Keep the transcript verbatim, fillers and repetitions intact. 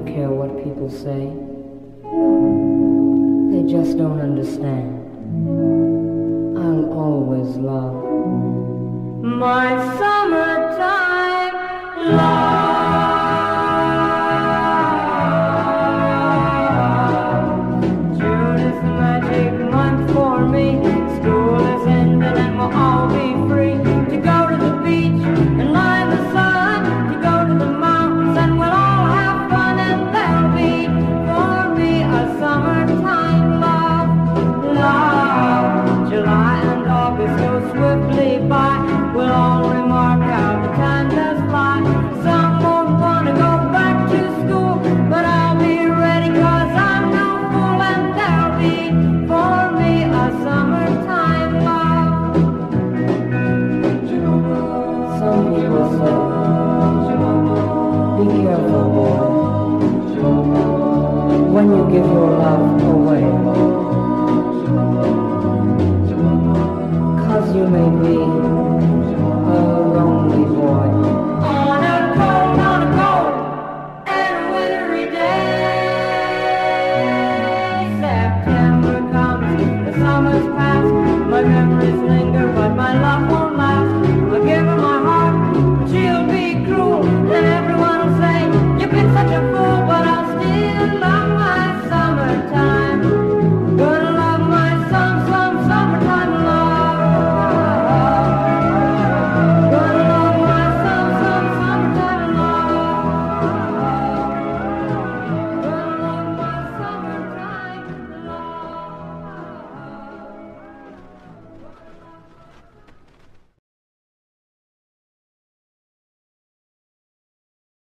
care what people say. They just don't understand. I'll always love my summertime love. June is the magic month for me. School is ended and we'll all be free to go to the beach and lie in the sun, to go to the mountains and we'll all have fun, and there'll be for me a summertime love. Love. July and August go swiftly by. We'll all remark how the time does fly. Some won't want to go back to school, but I'll be ready 'cause I'm no fool, and there'll be for me a summertime love. Some people say, be careful, boy, when you give your love away, 'cause you may be